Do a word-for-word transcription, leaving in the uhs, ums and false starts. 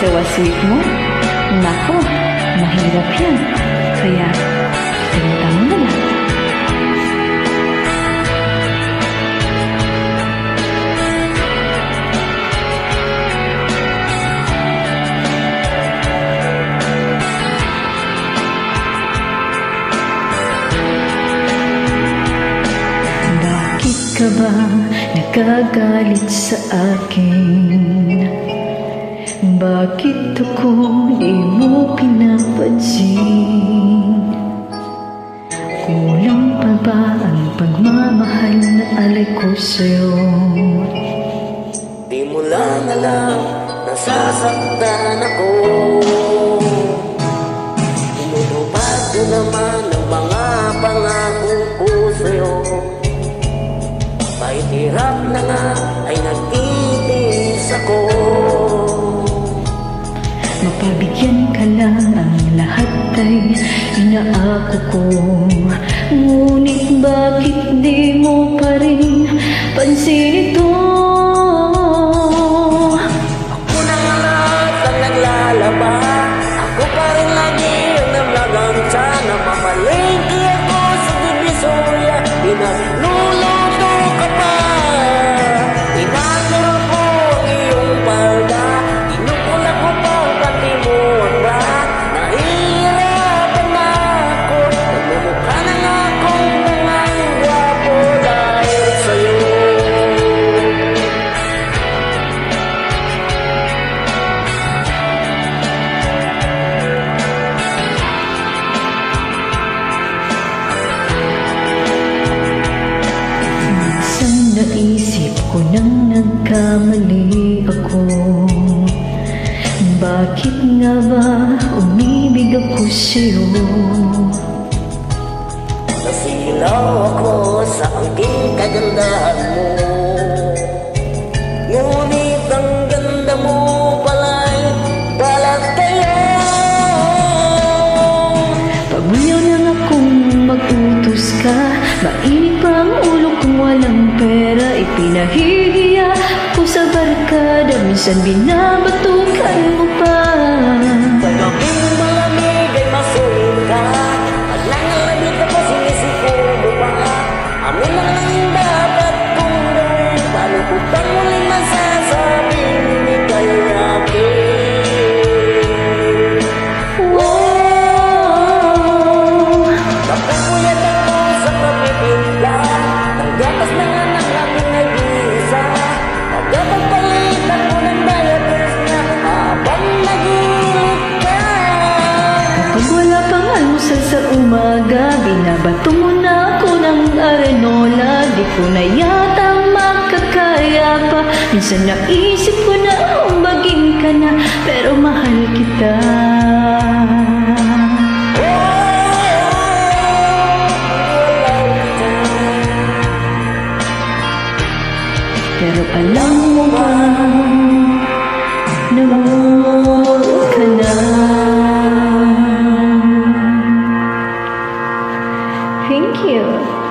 sa waswit mo? Nako, mahirap yan. Kaya, pinta mo na lang. Bakit ka ba nagagalit sa akin? Bakit ako di mo pinapansin? Kulang pa ba ang pagmamahal na alay ko sa'yo? Di mo lang alam, nasasaktan ako. Tinutupad ko naman ang mga pangako ko sa'yo. Kahit hirap na nga ay nagtitiis ako. Mapabigyan ka lang, ang lahat ay inaako ko. Ngunit bakit di mo pa rin pansin ito? Ako na nga lahat ang naglalaba. Ako pa rin lagi ang namlagang sana. Mamalengke ako sa Divisoria. Pinagluluto ka pa. Inaguro ko ang iyong palda. Inukula ko pa ang pati mo ang bra. Nahihirapan na ako. Nagmumukha na nga akong nangang gwapo dahil sa'yo. Minsan naisip ko nang nagkamali ako. Bakit nga ba umibig ako sa'yo? Nasilaw ako sa angking kagandahan mo. Ngunit ang ganda mo pala'y balat kayo. Pabuyaw lang akong mag-utos ka. Mainit pa ang ulo kung walang pera. Ipinahihiya ko sa barkada. Minsan binabatukan mo pa. Sa gabing malamig ay masulit ka. At nangalabit ako sinisiko mo pa. Amin lang lang dapat kong gawin. Paano ko bang muling masasabing hindi kayo yakin? Wow! Napupuyat ako sa kapipinda. Ang gatas ng anak namin ay bisa. Pagkapagpalit ako ng diapers niya habang nag-iinit ka. Kapag wala pang almusal sa umaga, binabato mo na ako ng arenola. Di ko na yata makakaya pa. Minsan naisip ko na umbagin ka na, pero mahal kita. Pero alam mo ba, namumuro ka na. Thank you.